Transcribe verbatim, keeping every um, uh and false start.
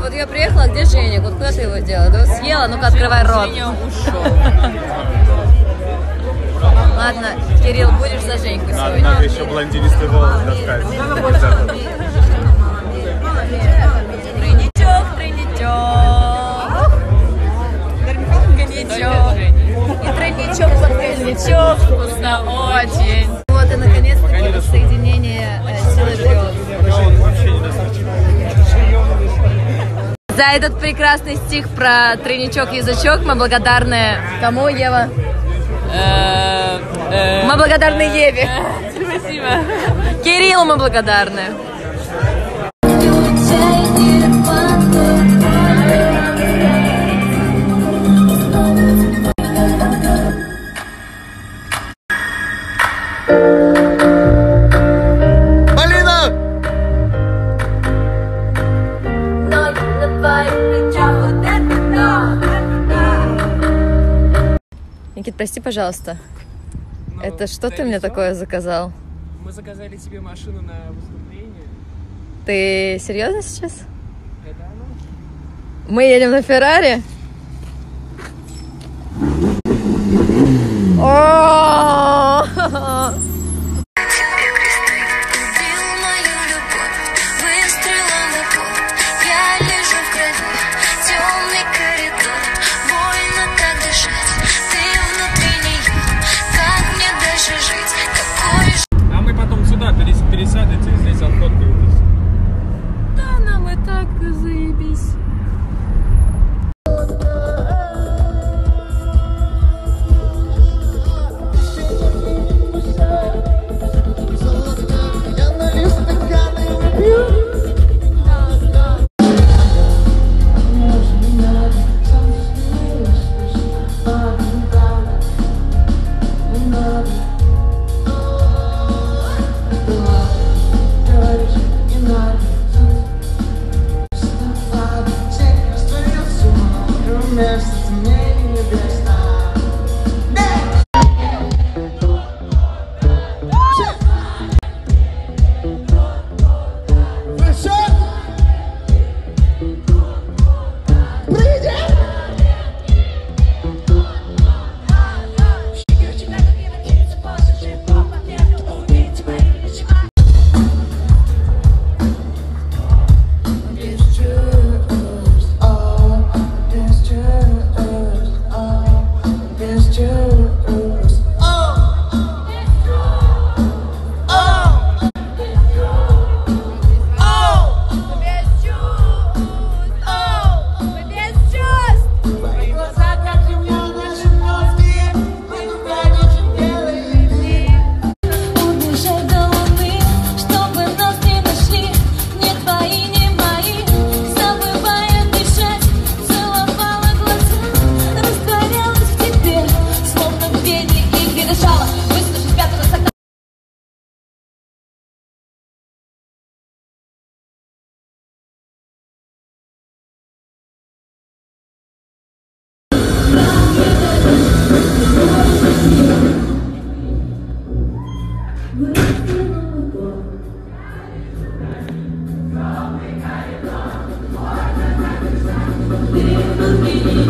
Вот я приехала, где Женя? Вот куда ты его делала? Да съела? Ну-ка, открывай рот. Женя ушел. Ладно, Кирилл, будешь за Женьку Надо, сегодня? надо еще блондинистый волос достать. Тройничок, тройничок. Коньячок. И тройничок под коньячок. Вкусно очень. Вот и наконец-таки воссоединение силы трех. За этот прекрасный стих про тройничок-язычок мы благодарны кому, Ева? Мы благодарны Еве. Спасибо. Кириллу мы благодарны. Никит, прости, пожалуйста. Ну, это что ты мне такое заказал? Мы заказали себе машину на выступление. Ты серьезно сейчас? Это оно? Мы едем на Феррари? О! Пересядете, здесь отфоткаетесь. Да, нам и так заебись. We